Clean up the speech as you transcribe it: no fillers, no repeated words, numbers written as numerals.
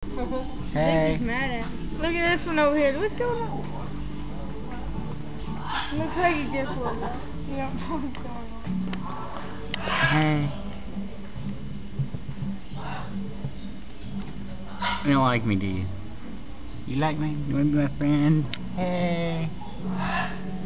I think he's Hey. mad at me. Look at this one over here. What's going on? Looks like he just woke up. You don't know what's going on. Hey. You don't like me, do you? You like me? You want to be my friend? Hey.